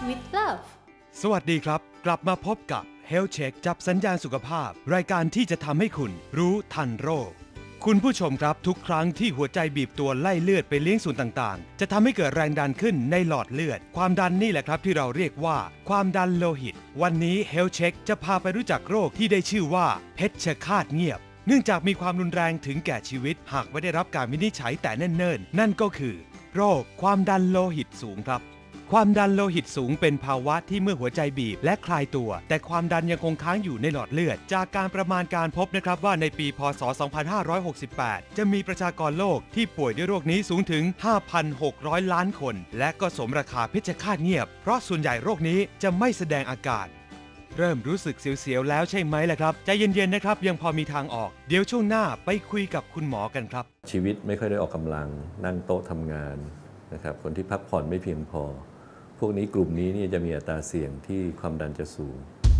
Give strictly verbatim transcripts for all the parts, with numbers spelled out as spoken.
with Love สวัสดีครับกลับมาพบกับ Health Check จับสัญญาณสุขภาพรายการที่จะทำให้คุณรู้ทันโรคคุณผู้ชมครับทุกครั้งที่หัวใจบีบตัวไล่เลือดไปเลี้ยงส่วนต่างๆจะทำให้เกิดแรงดันขึ้นในหลอดเลือดความดันนี่แหละครับที่เราเรียกว่าความดันโลหิตวันนี้ Health Check จะพาไปรู้จักโรคที่ได้ชื่อว่าเพชฌฆาตเงียบเนื่องจากมีความรุนแรงถึงแก่ชีวิตหากไม่ได้รับการวินิจฉัยแต่เนิ่นๆนั่นก็คือโรคความดันโลหิตสูงครับความดันโลหิตสูงเป็นภาวะที่เมื่อหัวใจบีบและคลายตัวแต่ความดันยังคงค้างอยู่ในหลอดเลือดจากการประมาณการพบนะครับว่าในปีพ.ศ. สองพันห้าร้อยหกสิบแปดจะมีประชากรโลกที่ป่วยด้วยโรคนี้สูงถึง ห้าพันหกร้อย ล้านคนและก็สมราคาเพชฌฆาตเงียบเพราะส่วนใหญ่โรคนี้จะไม่แสดงอาการเริ่มรู้สึกเสียวๆแล้วใช่ไหมล่ะครับใจเย็นๆนะครับยังพอมีทางออกเดี๋ยวช่วงหน้าไปคุยกับคุณหมอกันครับชีวิตไม่ค่อยได้ออกกำลังนั่งโต๊ะทำงานนะครับคนที่พักผ่อนไม่เพียงพอพวกนี้กลุ่มนี้นี่จะมีอัตราเสี่ยงที่ความดันจะสูง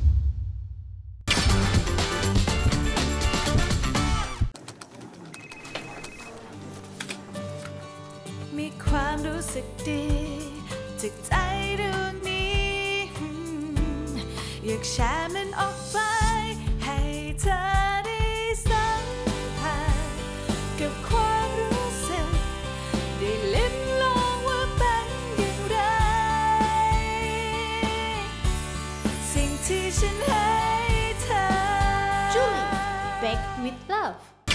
มีความรู้สึกดีจากใจดวงนี้อยากแชร์มันออกไปให้เธอได้สัมผัสกับความรู้สึกได้ลิ้มลองว่าเป็นอย่างไรสิ่งที่ฉันให้เธอ Julie Back with Love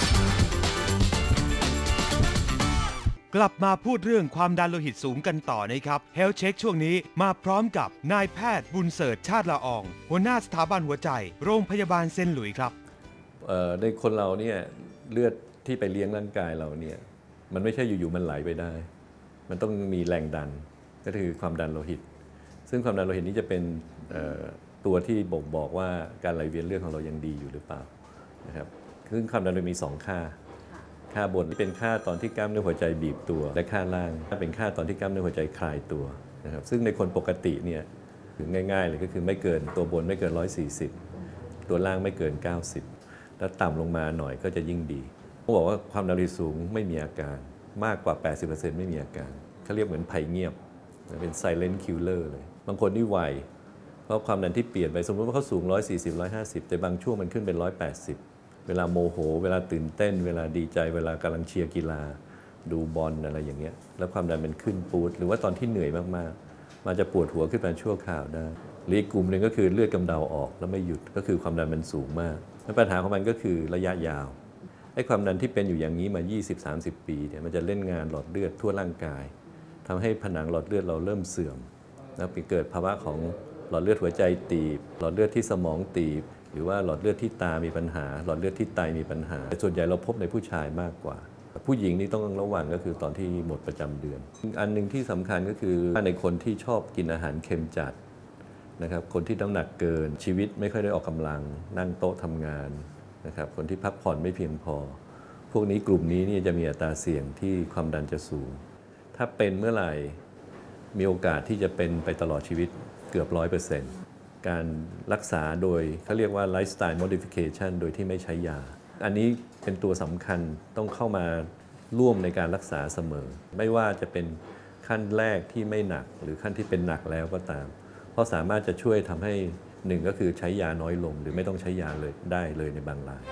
กลับมาพูดเรื่องความดันโลหิตสูงกันต่อนะครับ Health Check ช่วงนี้มาพร้อมกับนายแพทย์บุญเสิร์ชชาติละอองหัวหน้าสถาบันหัวใจโรงพยาบาลเซนต์หลุยส์ครับในคนเราเนี่ยเลือดที่ไปเลี้ยงร่างกายเราเนี่ยมันไม่ใช่อยู่ๆมันไหลไปได้มันต้องมีแรงดันก็คือความดันโลหิตซึ่งความดันโลหิตนี้จะเป็นตัวที่บ่งบอกว่าการไหลเวียนเลือดของเรายังดีอยู่หรือเปล่านะครับซึ่งความดันโลหิตมีสองค่าค่าบนเป็นค่าตอนที่กล้ามเนื้อหัวใจบีบตัวและค่าล่างเป็นค่าตอนที่กล้ามเนื้อหัวใจคลายตัวนะครับซึ่งในคนปกติเนี่ยถึงง่ายๆเลยก็คือไม่เกินตัวบนไม่เกินหนึ่งร้อยสี่สิบตัวล่างไม่เกินเก้าสิบแล้วต่ำลงมาหน่อยก็จะยิ่งดีเขาบอกว่าความดันโลหิตสูงไม่มีอาการมากกว่า แปดสิบเปอร์เซ็นต์ ไม่มีอาการเขาเรียกเหมือนภัยเงียบเป็น silent killer เลยบางคนที่ไวเพราะความดันที่เปลี่ยนไปสมมติว่าเขาสูงหนึ่งร้อยสี่สิบ หนึ่งร้อยห้าสิบแต่บางช่วงมันขึ้นเป็นหนึ่งร้อยแปดสิบเวลาโมโหเวลาตื่นเต้นเวลาดีใจเวลากำลังเชียร์กีฬาดูบอลอะไรอย่างเงี้ยแล้วความดันมันขึ้นปูดหรือว่าตอนที่เหนื่อยมากๆมันจะปวดหัวขึ้นมาชั่วคราวได้หรืออีกกลุ่มหนึ่งก็คือเลือดกำเดาออกแล้วไม่หยุดก็คือความดันมันสูงมากและปัญหาของมันก็คือระยะยาวไอ้ความดันที่เป็นอยู่อย่างนี้มา ยี่สิบถึงสามสิบ ปีเนี่ยมันจะเล่นงานหลอดเลือดทั่วร่างกายทำให้ผนังหลอดเลือดเราเริ่มเสื่อมแล้วเกิดภาวะของหลอดเลือดหัวใจตีบหลอดเลือดที่สมองตีบหรือว่าหลอดเลือดที่ตามีปัญหาหลอดเลือดที่ไตมีปัญหาส่วนใหญ่เราพบในผู้ชายมากกว่าผู้หญิงนี่ต้องระวังก็คือตอนที่หมดประจำเดือนอันนึงที่สำคัญก็คือในคนที่ชอบกินอาหารเค็มจัดนะครับคนที่น้ำหนักเกินชีวิตไม่ค่อยได้ออกกำลังนั่งโต๊ะทำงานนะครับคนที่พักผ่อนไม่เพียงพอพวกนี้กลุ่มนี้นี่จะมีอัตราเสี่ยงที่ความดันจะสูงถ้าเป็นเมื่อไหร่มีโอกาสที่จะเป็นไปตลอดชีวิตเกือบ ร้อยเปอร์เซ็นต์การรักษาโดยเขาเรียกว่า lifestyle modification โดยที่ไม่ใช้ยาอันนี้เป็นตัวสำคัญต้องเข้ามาร่วมในการรักษาเสมอไม่ว่าจะเป็นขั้นแรกที่ไม่หนักหรือขั้นที่เป็นหนักแล้วก็ตามเพราะสามารถจะช่วยทำให้หนึ่งก็คือใช้ยาน้อยลงหรือไม่ต้องใช้ยาเลยได้เลยในบางราย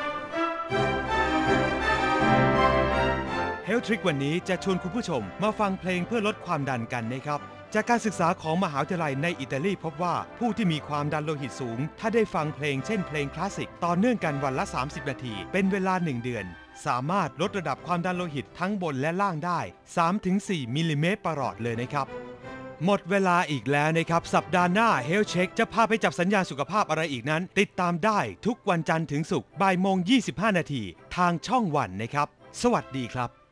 Health Trick วันนี้จะชวนคุณผู้ชมมาฟังเพลงเพื่อลดความดันกันนะครับจากการศึกษาของมหาวิทยาลัยในอิตาลีพบว่าผู้ที่มีความดันโลหิตสูงถ้าได้ฟังเพลงเช่นเพลงคลาสสิกต่อเนื่องกันวันละสามสิบนาทีเป็นเวลาหนึ่งเดือนสามารถลดระดับความดันโลหิตทั้งบนและล่างได้ สามถึงสี่ มิลลิเมตรประหลอดเลยนะครับหมดเวลาอีกแล้วนะครับสัปดาห์หน้า Health Check จะพาไปจับสัญญาณสุขภาพอะไรอีกนั้นติดตามได้ทุกวันจันทร์ถึงศุกร์บ่ายโมงยี่สิบห้านาทีทางช่องวันนะครับสวัสดีครับ